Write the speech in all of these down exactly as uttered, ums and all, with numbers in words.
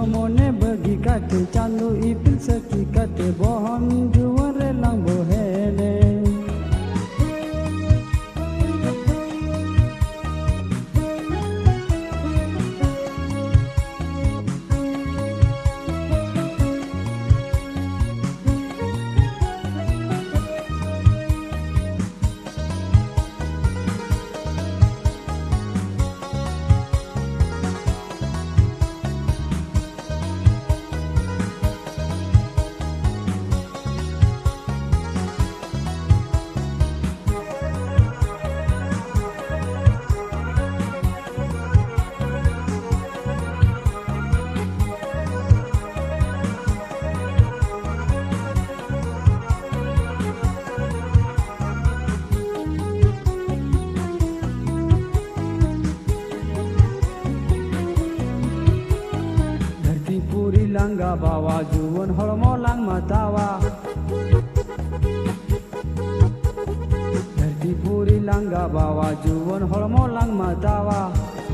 mone bagi kate candu ipil seki kate bohon juan relang bohene. Langga bawa juun holmo lang matawa Dharti puri langga bawa juun holmo lang matawa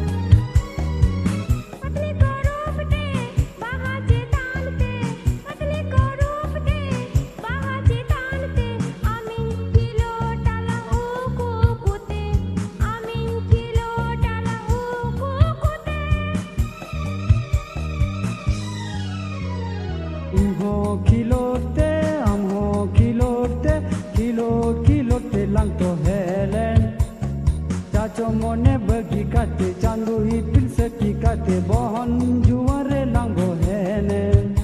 Ho kilote am ho kilote kilo kilote lang to helen chacho mone bagi kate chandu ipil seki kate bohon juare lang bohene.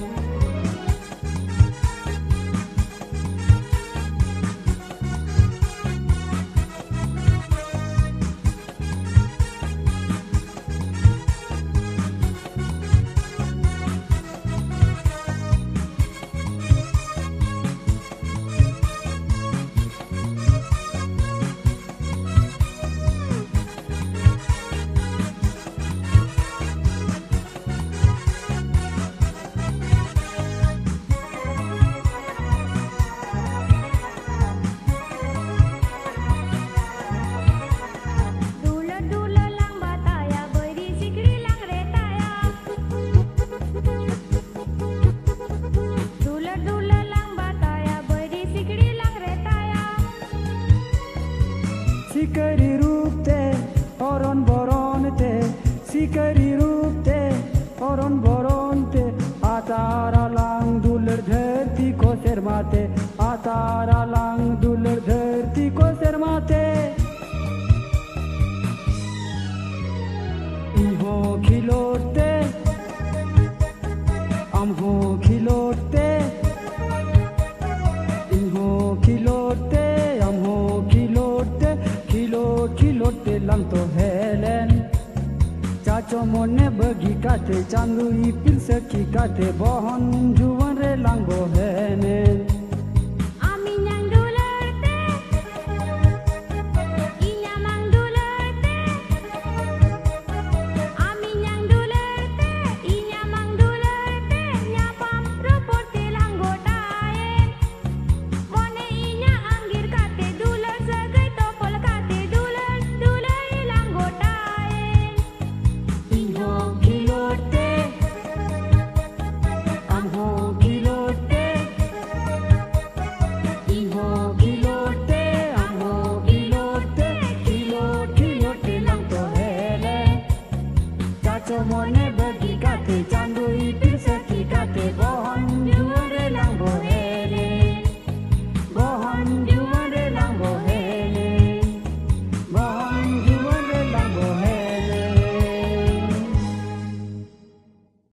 Sikari rup te oron boron te sikari rup te oron boron te atara lang dular dharti ko sermate atara lang dular dharti ko sermate iho khilote am ho khilote iho khilote am ho khilote kilo kilote lang to helen chacho mone bagi kate chandu ipil seki kate bohon juan re lang bohe